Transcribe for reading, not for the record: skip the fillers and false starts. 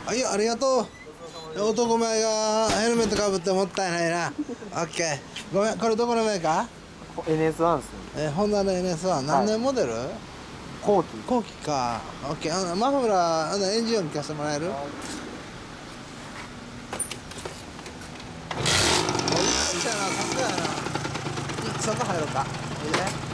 あ、いや、ありがとう。男前がヘルメットかぶってもったいないな。オッケー。ごめん、これどこのメーカー？ NS1 ですね。 ホンダの NS は何年モデル？ 後期。 後期か。オッケー。マフラー、エンジン音聞かせてもらえる？おいしいな、さすがやな。そこ入ろうか。いいね。